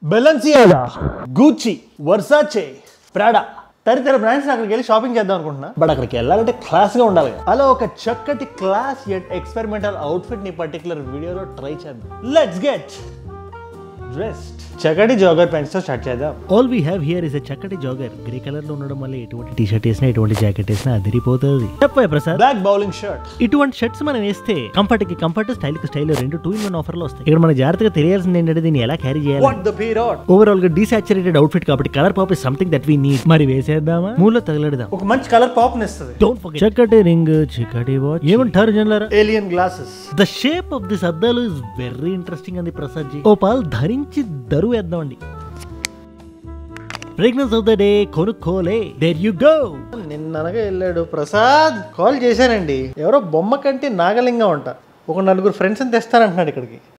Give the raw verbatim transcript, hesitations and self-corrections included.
బెలెన్సియాగా, గూచి, వర్సాచే, Prada తదితర brands అక్కడికి వెళ్ళి షాపింగ్ చేద్దాం అనుకుంటున్నా. బట్ అక్కడికి వెళ్ళాలంటే క్లాస్ గా ఉండాలి. అలా ఒక చక్కటి క్లాస్ యట్ ఎక్స్పెరిమెంటల్ అవుట్ఫిట్ ని పర్టికులర్ వీడియోలో ట్రై చేద్దాం. Let's get dressed. చక్కటి జాగర్ ప్యాంట్స్ తో స్టార్ట్ చేద్దాం. All we have here is a చక్కటి జాగర్. గ్రే కలర్ లో ఉండడం వల్ల ఎటువంటి టీ షర్ట్ వేసినా ఎటువంటి జాకెట్ వేసినా అదిరిపోతుంది. చెప్పే ప్రసాద్. Black bowling shirt. ఇటువంటి షర్ట్స్ మనం వేస్తే కంఫర్ట్ కి కంఫర్ట్, స్టైల్ కి స్టైల్ రెండు టూ ఇన్ వన్ ఆఫర్ లో వస్తాయి. ఇక్కడ మనకి జాగ్రత్తగా తెలియాల్సింది ఏంటంటే దీన్ని ఎలా క్యారీ చేయాలి. What the period. ఓవరాల్ గా డీసాచురేటెడ్ అవుట్ఫిట్ కాబట్టి colour pop is something that we need. మరి వేసేద్దామా? మూల తగలెడదాం. ఒక మంచి కలర్ పాప్ నిస్తుంది. డోంట్ ఫర్గెట్ చక్కటి రింగ్, చక్కటి వాచ్. ఏమంటారు జనలారా? Alien glasses. The shape of this అద్దాలు ఇస్ వెరీ ఇంట్రెస్టింగ్ అంది ప్రసాద్ జీ. ఓ పాల్ ధరించి దరువు వేద్దామండి. ఫ్రేగ్రెన్స్ ఆఫ్ ద డే కొనుక్కోలే. There you go. నిన్ననగా వెళ్ళాడు ప్రసాద్. కాల్ చేశానండి. ఎవరో బొమ్మ కంటే నాగలింగం అంట. ఒక నలుగురు ఫ్రెండ్స్ అని తెస్తానంటున్నాడు ఇక్కడికి.